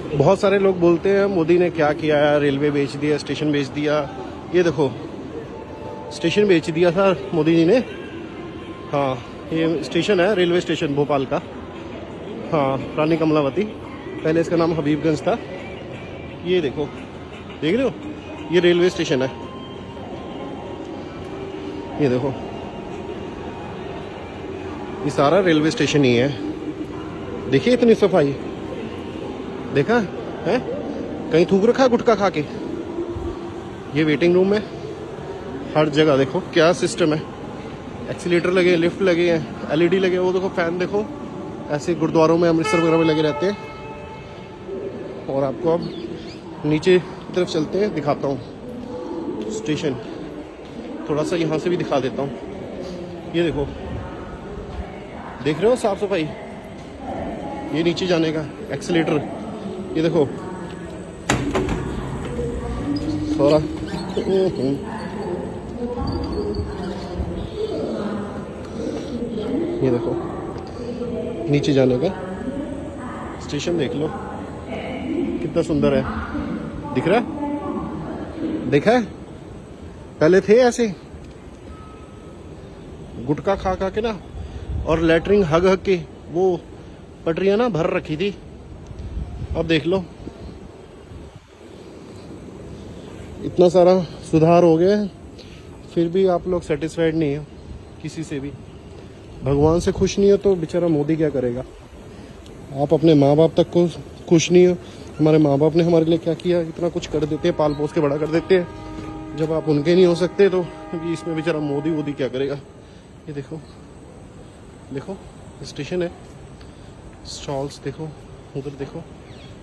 बहुत सारे लोग बोलते हैं मोदी ने क्या किया है, रेलवे बेच दिया, स्टेशन बेच दिया। ये देखो स्टेशन बेच दिया था मोदी जी ने। हाँ ये स्टेशन है, रेलवे स्टेशन भोपाल का। हाँ रानी कमलावती, पहले इसका नाम हबीबगंज था। ये देखो, देख रहे हो, ये रेलवे स्टेशन है। ये देखो ये सारा रेलवे स्टेशन ही है। देखिए इतनी सफाई, देखा है? कहीं थूक रखा गुटखा खा के। ये वेटिंग रूम है, हर जगह देखो क्या सिस्टम है। एक्सीलेटर लगे, लिफ्ट लगे हैं, एलईडी लगे। वो देखो फैन देखो, ऐसे गुरुद्वारों में अमृतसर वगैरह में लगे रहते हैं। और आपको अब नीचे की तरफ चलते हैं, दिखाता हूँ स्टेशन। थोड़ा सा यहाँ से भी दिखा देता हूँ। ये देखो, देख रहे हो साफ सफाई। ये नीचे जाने का एक्सीलेटर, ये देखो थोड़ा। ये देखो नीचे जाने का स्टेशन, देख लो कितना सुंदर है। दिख रहा है? देखा है? पहले थे ऐसे गुटखा खा खा के ना, और लेटरिंग हग हग के वो पटरियां ना भर रखी थी। अब देख लो इतना सारा सुधार हो गया है, फिर भी आप लोग सेटिस्फाइड नहीं हो किसी से भी। भगवान से खुश नहीं हो तो बेचारा मोदी क्या करेगा। आप अपने माँ बाप तक को खुश नहीं हो। हमारे माँ बाप ने हमारे लिए क्या किया, इतना कुछ कर देते हैं, पाल पोस के बड़ा कर देते हैं। जब आप उनके नहीं हो सकते तो इसमें बेचारा मोदी वोदी क्या करेगा। ये देखो, देखो स्टेशन है, स्टॉल्स देखो, उधर देखो